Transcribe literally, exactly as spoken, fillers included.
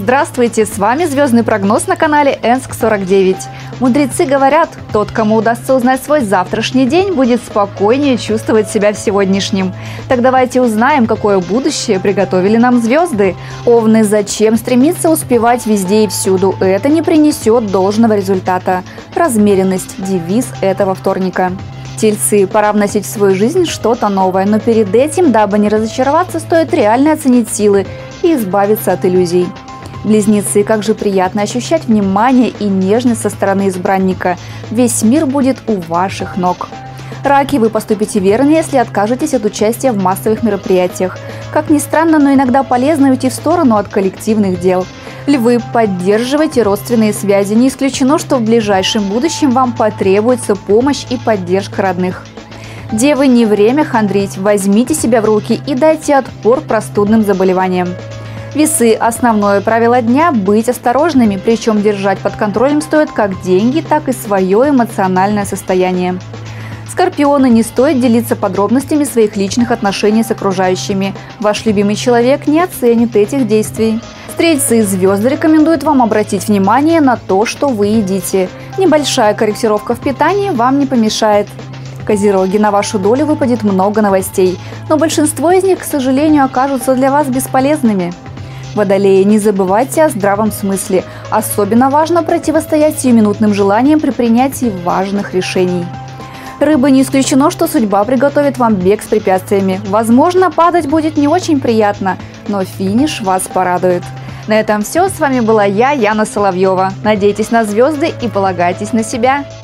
Здравствуйте, с вами звездный прогноз на канале Энск сорок девять. Мудрецы говорят, тот, кому удастся узнать свой завтрашний день, будет спокойнее чувствовать себя в сегодняшнем. Так давайте узнаем, какое будущее приготовили нам звезды. Овны, зачем стремиться успевать везде и всюду? Это не принесет должного результата. Размеренность – девиз этого вторника. Тельцы, пора вносить в свою жизнь что-то новое, но перед этим, дабы не разочароваться, стоит реально оценить силы и избавиться от иллюзий. Близнецы, как же приятно ощущать внимание и нежность со стороны избранника. Весь мир будет у ваших ног. Раки, вы поступите верно, если откажетесь от участия в массовых мероприятиях. Как ни странно, но иногда полезно уйти в сторону от коллективных дел. Львы, поддерживайте родственные связи. Не исключено, что в ближайшем будущем вам потребуется помощь и поддержка родных. Девы, не время хандрить. Возьмите себя в руки и дайте отпор простудным заболеваниям. Весы, основное правило дня – быть осторожными, причем держать под контролем стоит как деньги, так и свое эмоциональное состояние. Скорпионы, не стоит делиться подробностями своих личных отношений с окружающими. Ваш любимый человек не оценит этих действий. Стрельцы, звезды рекомендуют вам обратить внимание на то, что вы едите. Небольшая корректировка в питании вам не помешает. Козероги, на вашу долю выпадет много новостей, но большинство из них, к сожалению, окажутся для вас бесполезными. Водолеи, не забывайте о здравом смысле. Особенно важно противостоять сиюминутным желаниям при принятии важных решений. Рыбы, не исключено, что судьба приготовит вам бег с препятствиями. Возможно, падать будет не очень приятно, но финиш вас порадует. На этом все. С вами была я, Яна Соловьева. Надейтесь на звезды и полагайтесь на себя.